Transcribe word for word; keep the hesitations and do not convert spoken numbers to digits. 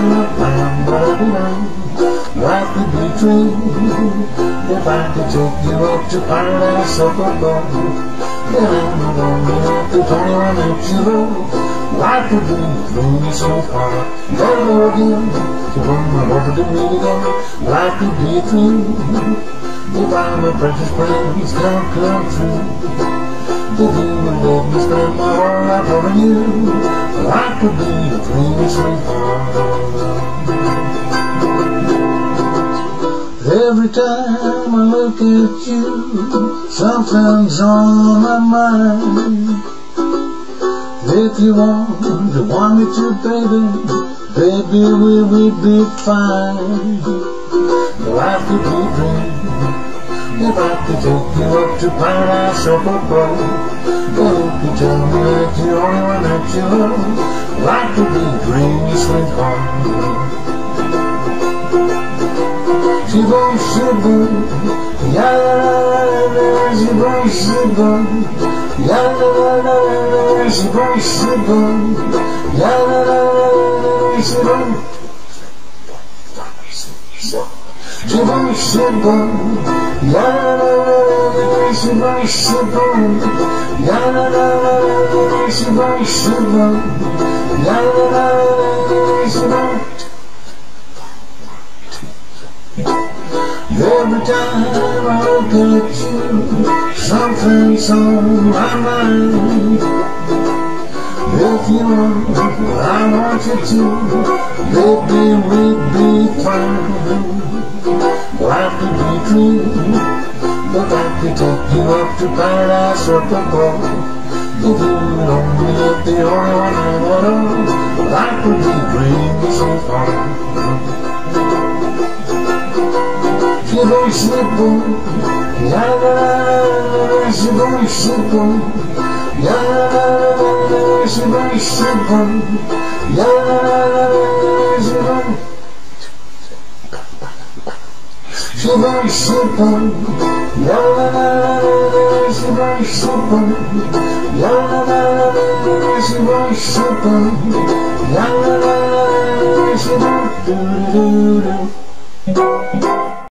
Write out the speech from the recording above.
Life could be true if I could take you up to paradise up above. Then I'm gonna have to twenty-one inch road. Life could be dreamy so far. Never again to run my heart to meet again. Life could be true if I'm a precious prince come come true. If you would let me spend my whole life loving you, life could be a dreamy so far. Every time I look at you, something's on my mind. If you want to want me to, baby, baby, we would be fine. Life could be a dream if I could take you up to paradise up above. But if you tell me that you're the only one that you love, life could be a dreamy sweetheart. Shibum shibum, ya la la la, shibum shibum, ya la la la, shibum shibum, ya la la la, shibum shibum shibum, ya la la la, shibum shibum, ya la la la, shibum shibum, ya la la la, shibum. Every time I look at you, something's on my mind. If you want what I want you to, baby, we'd be fine. Life could be true, but I could take you up to paradise up above. If you would only let the only one I know, life could be dreamy so far. Shibum shibum, ya la la la, shibum shibum, ya la la la, shibum shibum, ya la la la, shibum shibum shibum, ya la la la, shibum shibum, ya la la la, shibum shibum,